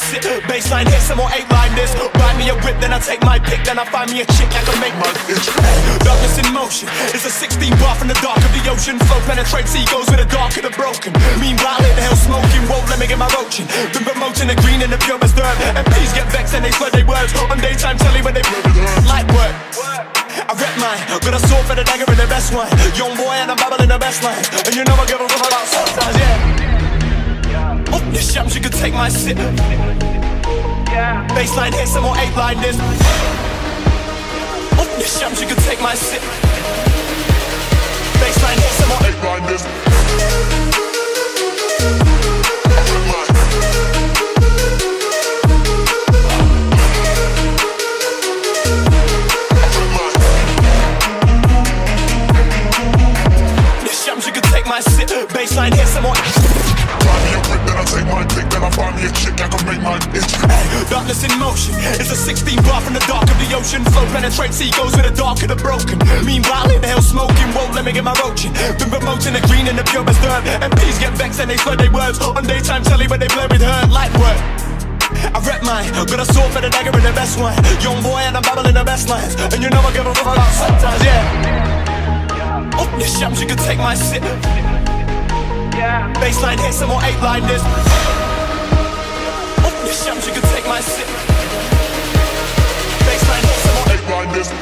sit. Baseline hit, some more 8-line this. Buy me a whip, then I take my pick. Then I find me a chick that can make my itch. Darkness in motion, it's a 16 bar from the dark of the ocean. Flow penetrates egos with the dark of the broken. Meanwhile in hell smoking, won't let me get my roaching. Been promoting the green and the purest herb. MPs get vexed and they swear they words. On daytime telly when they light work. I rep mine, got a sword for the dagger in the best one. Young boy and I'm babbling the best line. And you know I give a fuck about sometimes, yeah. Oh, this shams, you can take my sip. Baseline hit, some more 8-line this. Oh, this shams, you can take my sip. Baseline hit, some more 8-line this. Baseline hit, some more. Buy me a whip, then I take my pick. Then I find me a chick that can make my itch. Darkness in motion, it's a 16 bar from the dark of the ocean. Flow penetrates egos with the dark of the broken. Meanwhile in hell smoking, won't let me get my roaching. Been promoting the green and the purest herb. MPs get vexed and they swear they words. On daytime telly when they blur with her light work. I rep mine, got a sword for the dagger in the best one. Young boy and I'm babbling the best lines. And you know I give a fuck about sometimes, yeah. Oh, this shams, you can take my sip. Baseline hit, some more 8-line this. Oh, this shams, you can take my sip. Baseline hit, some more 8-line this.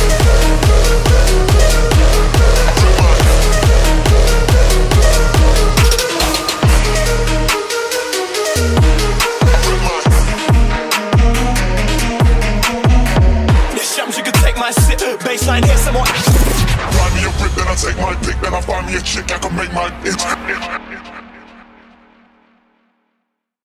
This shams, you can take my sip. Baseline hit, some more. Buy me a whip, then I take my pick. Then I find me a chick that can make my itch.